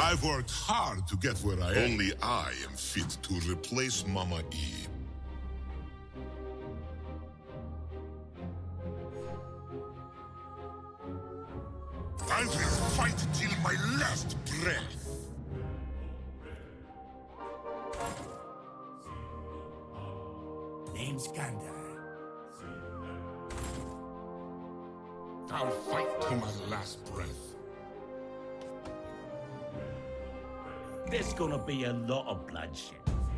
I've worked hard to get where I am. Only I am fit to replace Mama E. I will fight till my last breath. Name's Gandalf. I'll fight till my last breath. There's gonna be a lot of bloodshed.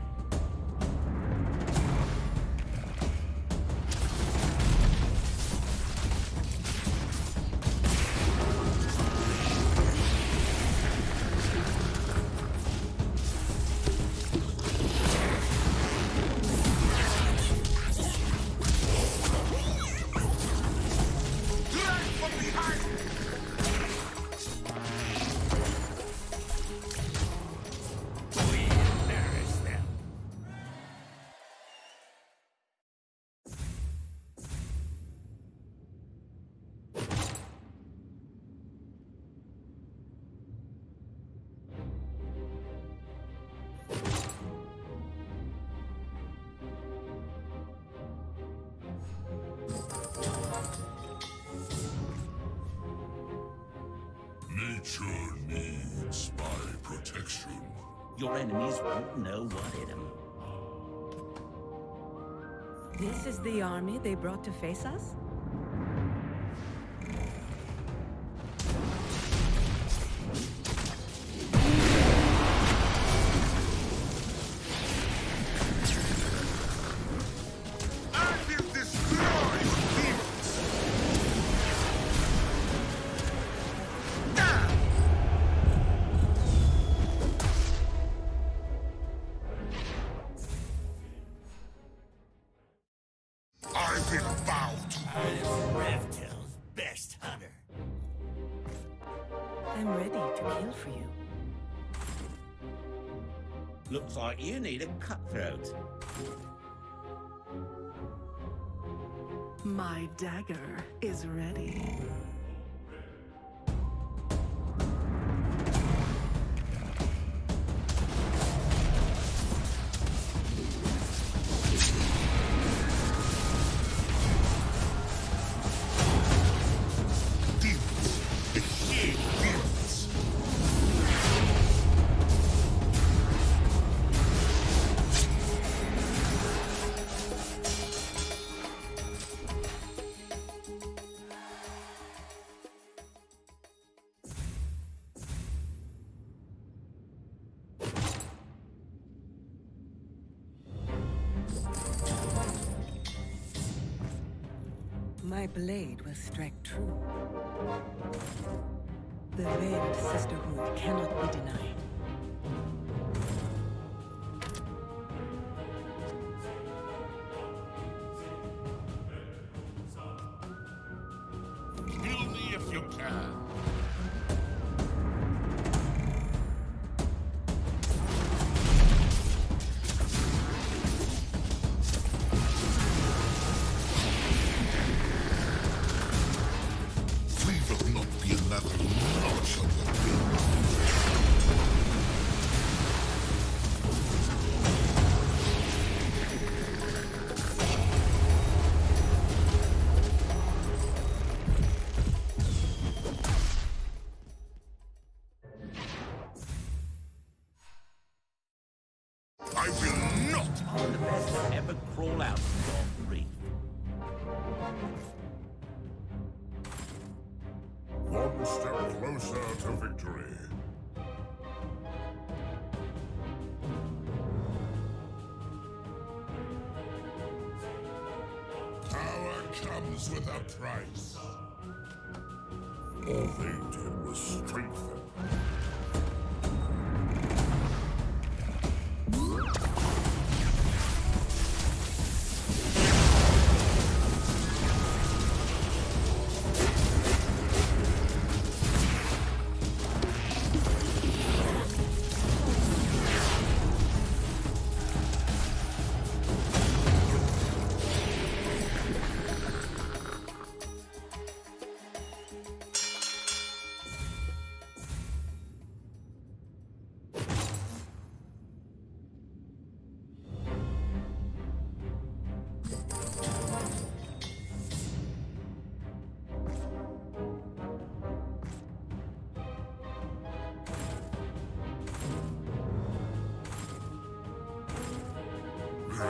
Nature needs my protection. Your enemies won't know what hit them. This is the army they brought to face us? I'm ready to kill for you. Looks like you need a cutthroat. My dagger is ready. My blade will strike true. The veiled sisterhood cannot be denied. Kill me if you can. I will not! I'm the best to ever crawl out of the reef. One step closer to victory. Power comes with a price. All they did was strengthen.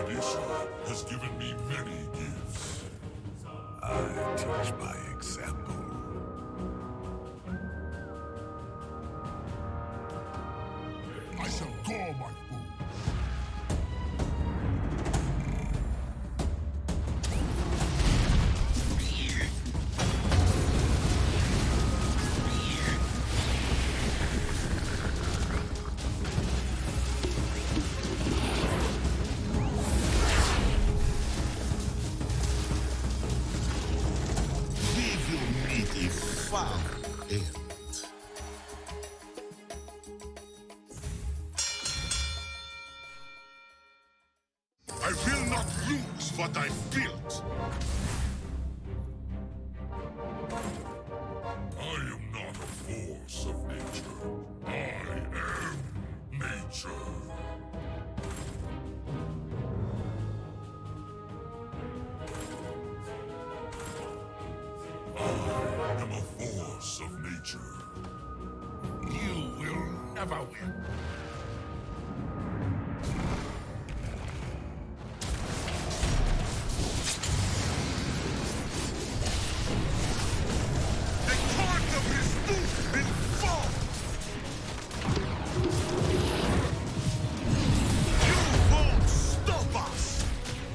Tradition has given me many gifts. I teach by example. I shall gore my food. Give your meat a foul end. I will not lose what I've built. I am not a force of nature. I am nature. I am a force of nature. You will never win. The torch of his doom will fall! You won't stop us!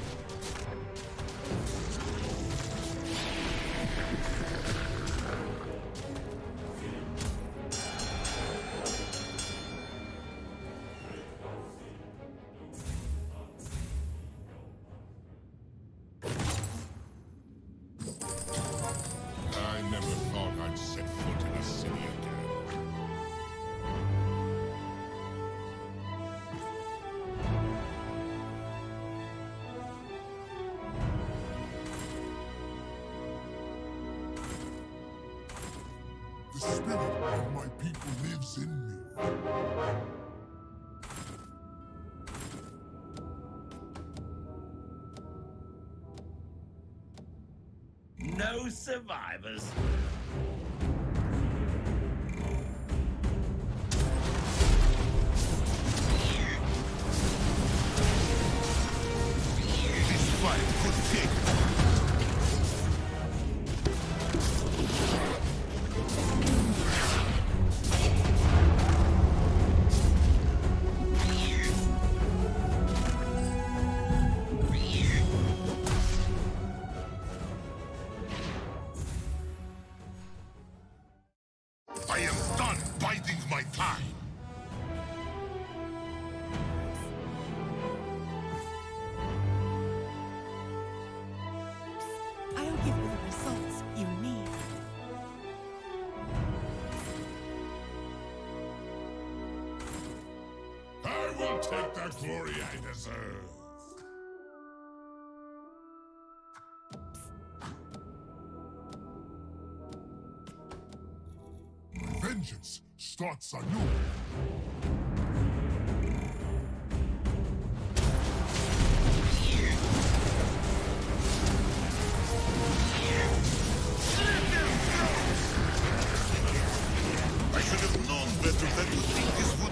I never thought I'd set foot in a city again. The spirit of my people lives in me. No survivors. This fight could take. I am done biding my time. I'll give you the results you need. I will take the glory I deserve. My vengeance starts anew. I should have known better than to think this would